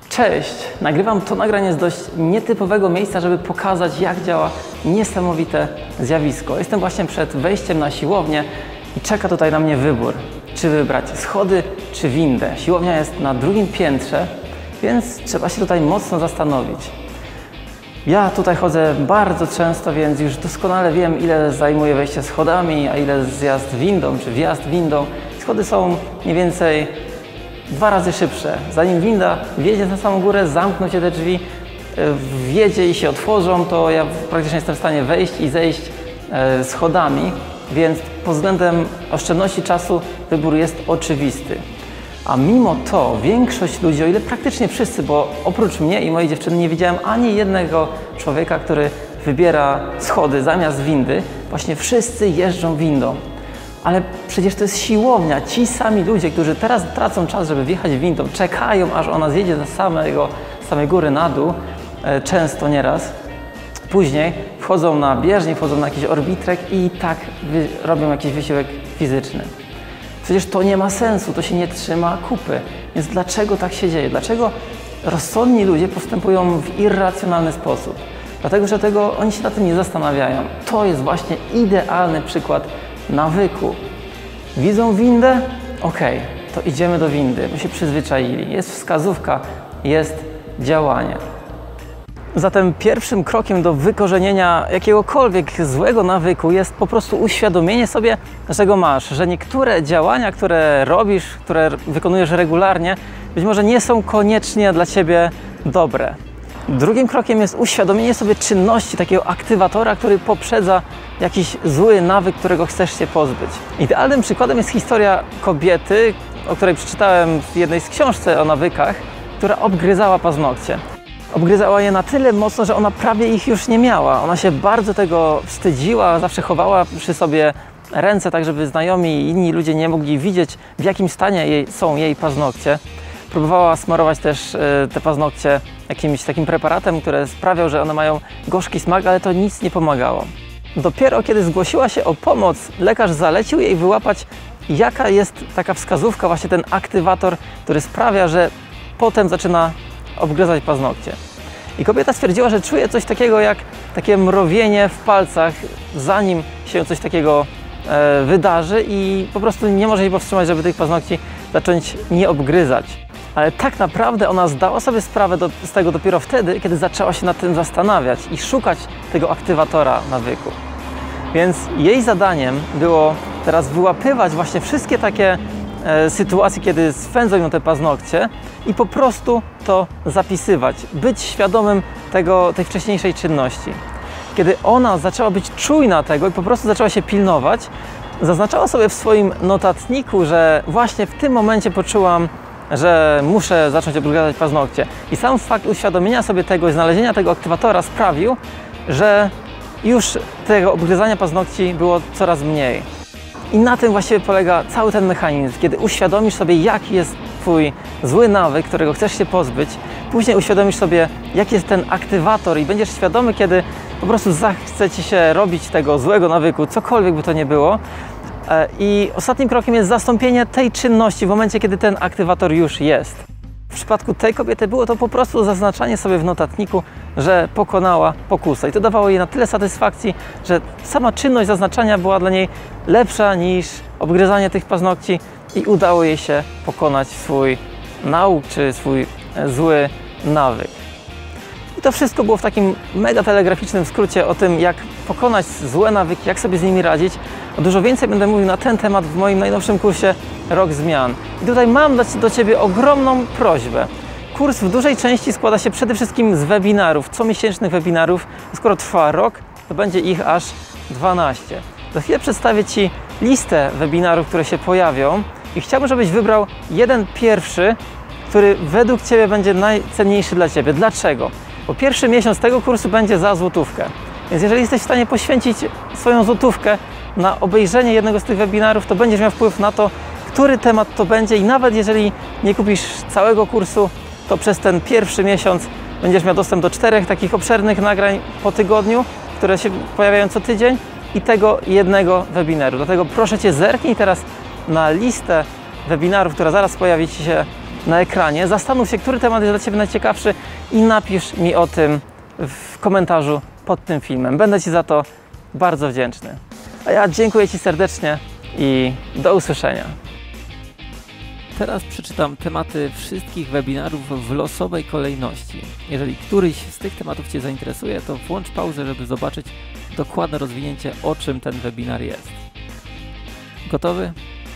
Cześć! Nagrywam to nagranie z dość nietypowego miejsca, żeby pokazać, jak działa niesamowite zjawisko. Jestem właśnie przed wejściem na siłownię i czeka tutaj na mnie wybór. Czy wybrać schody, czy windę. Siłownia jest na drugim piętrze, więc trzeba się tutaj mocno zastanowić. Ja tutaj chodzę bardzo często, więc już doskonale wiem, ile zajmuje wejście schodami, a ile zjazd windą, czy wjazd windą. Schody są mniej więcej 2 razy szybsze. Zanim winda wjedzie na samą górę, zamkną się te drzwi, wjedzie i się otworzą, to ja praktycznie jestem w stanie wejść i zejść schodami, więc pod względem oszczędności czasu wybór jest oczywisty. A mimo to większość ludzi, o ile praktycznie wszyscy, bo oprócz mnie i mojej dziewczyny nie widziałem ani jednego człowieka, który wybiera schody zamiast windy, właśnie wszyscy jeżdżą windą. Ale przecież to jest siłownia. Ci sami ludzie, którzy teraz tracą czas, żeby wjechać windą, czekają, aż ona zjedzie z samej góry na dół, często nieraz. Później wchodzą na bieżnię, wchodzą na jakiś orbitrek i tak robią jakiś wysiłek fizyczny. Przecież to nie ma sensu, to się nie trzyma kupy. Więc dlaczego tak się dzieje? Dlaczego rozsądni ludzie postępują w irracjonalny sposób? Dlatego, że oni się na tym nie zastanawiają. To jest właśnie idealny przykład nawyku. Widzą windę? Okej, to idziemy do windy, bo się przyzwyczaili. Jest wskazówka, jest działanie. Zatem pierwszym krokiem do wykorzenienia jakiegokolwiek złego nawyku jest po prostu uświadomienie sobie, że go masz, że niektóre działania, które robisz, które wykonujesz regularnie, być może nie są koniecznie dla Ciebie dobre. Drugim krokiem jest uświadomienie sobie czynności, takiego aktywatora, który poprzedza jakiś zły nawyk, którego chcesz się pozbyć. Idealnym przykładem jest historia kobiety, o której przeczytałem w jednej z książek o nawykach, która obgryzała paznokcie. Obgryzała je na tyle mocno, że ona prawie ich już nie miała. Ona się bardzo tego wstydziła, zawsze chowała przy sobie ręce, tak żeby znajomi i inni ludzie nie mogli widzieć, w jakim stanie są jej paznokcie. Próbowała smarować też te paznokcie jakimś takim preparatem, który sprawiał, że one mają gorzki smak, ale to nic nie pomagało. Dopiero kiedy zgłosiła się o pomoc, lekarz zalecił jej wyłapać, jaka jest taka wskazówka, właśnie ten aktywator, który sprawia, że potem zaczyna obgryzać paznokcie. I kobieta stwierdziła, że czuje coś takiego jak takie mrowienie w palcach, zanim się coś takiego wydarzy i po prostu nie może się powstrzymać, żeby tych paznokci zacząć nie obgryzać. Ale tak naprawdę ona zdała sobie sprawę z tego dopiero wtedy, kiedy zaczęła się nad tym zastanawiać i szukać tego aktywatora nawyku. Więc jej zadaniem było teraz wyłapywać właśnie wszystkie takie sytuacje, kiedy swędzą ją te paznokcie i po prostu to zapisywać, być świadomym tej wcześniejszej czynności. Kiedy ona zaczęła być czujna tego i po prostu zaczęła się pilnować, zaznaczała sobie w swoim notatniku, że właśnie w tym momencie poczułam, że muszę zacząć obgryzać paznokcie. I sam fakt uświadomienia sobie tego i znalezienia tego aktywatora sprawił, że już tego obgryzania paznokci było coraz mniej. I na tym właściwie polega cały ten mechanizm. Kiedy uświadomisz sobie, jaki jest Twój zły nawyk, którego chcesz się pozbyć, później uświadomisz sobie, jaki jest ten aktywator i będziesz świadomy, kiedy po prostu zachce Ci się robić tego złego nawyku, cokolwiek by to nie było. I ostatnim krokiem jest zastąpienie tej czynności w momencie, kiedy ten aktywator już jest. W przypadku tej kobiety było to po prostu zaznaczanie sobie w notatniku, że pokonała pokusę. I to dawało jej na tyle satysfakcji, że sama czynność zaznaczania była dla niej lepsza niż obgryzanie tych paznokci i udało jej się pokonać swój nauk czy swój zły nawyk. I to wszystko było w takim mega telegraficznym skrócie o tym, jak pokonać złe nawyki, jak sobie z nimi radzić. Dużo więcej będę mówił na ten temat w moim najnowszym kursie Rok Zmian. I tutaj mam do Ciebie ogromną prośbę. Kurs w dużej części składa się przede wszystkim z webinarów, comiesięcznych webinarów. Skoro trwa rok, to będzie ich aż 12. Za chwilę przedstawię Ci listę webinarów, które się pojawią i chciałbym, żebyś wybrał jeden pierwszy, który według Ciebie będzie najcenniejszy dla Ciebie. Dlaczego? Bo pierwszy miesiąc tego kursu będzie za złotówkę. Więc jeżeli jesteś w stanie poświęcić swoją złotówkę na obejrzenie jednego z tych webinarów, to będziesz miał wpływ na to, który temat to będzie i nawet jeżeli nie kupisz całego kursu, to przez ten pierwszy miesiąc będziesz miał dostęp do 4 takich obszernych nagrań po tygodniu, które się pojawiają co tydzień i tego jednego webinaru. Dlatego proszę Cię, zerknij teraz na listę webinarów, która zaraz pojawi Ci się na ekranie. Zastanów się, który temat jest dla Ciebie najciekawszy i napisz mi o tym w komentarzu pod tym filmem. Będę Ci za to bardzo wdzięczny. A ja dziękuję Ci serdecznie i do usłyszenia. Teraz przeczytam tematy wszystkich webinarów w losowej kolejności. Jeżeli któryś z tych tematów Cię zainteresuje, to włącz pauzę, żeby zobaczyć dokładne rozwinięcie, o czym ten webinar jest. Gotowy?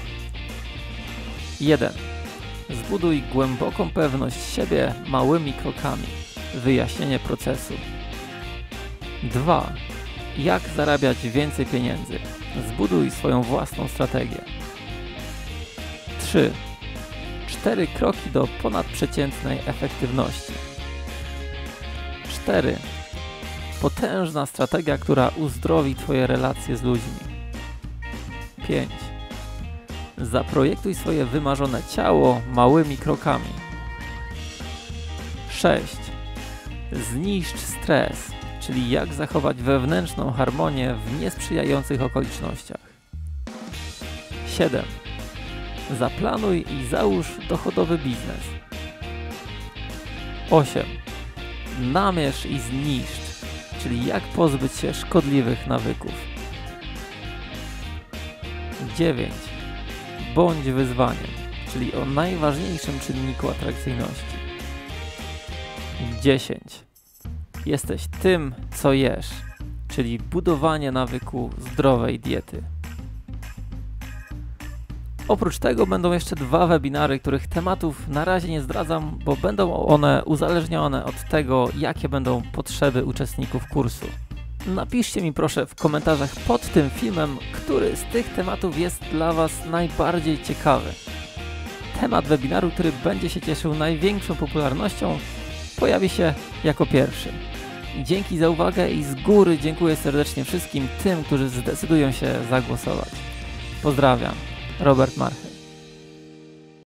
1. Zbuduj głęboką pewność siebie małymi krokami. Wyjaśnienie procesu. 2. Jak zarabiać więcej pieniędzy? Zbuduj swoją własną strategię. 3. 4 kroki do ponadprzeciętnej efektywności. 4. Potężna strategia, która uzdrowi Twoje relacje z ludźmi. 5. Zaprojektuj swoje wymarzone ciało małymi krokami. 6. Zniszcz stres, czyli jak zachować wewnętrzną harmonię w niesprzyjających okolicznościach. 7. Zaplanuj i załóż dochodowy biznes. 8. Namierz i zniszcz, czyli jak pozbyć się szkodliwych nawyków. 9. Bądź wyzwaniem, czyli o najważniejszym czynniku atrakcyjności. 10. Jesteś tym, co jesz, czyli budowanie nawyku zdrowej diety. Oprócz tego będą jeszcze 2 webinary, których tematów na razie nie zdradzam, bo będą one uzależnione od tego, jakie będą potrzeby uczestników kursu. Napiszcie mi proszę w komentarzach pod tym filmem, który z tych tematów jest dla Was najbardziej ciekawy. Temat webinaru, który będzie się cieszył największą popularnością, pojawi się jako pierwszy. Dzięki za uwagę i z góry dziękuję serdecznie wszystkim tym, którzy zdecydują się zagłosować. Pozdrawiam, Robert Marchek.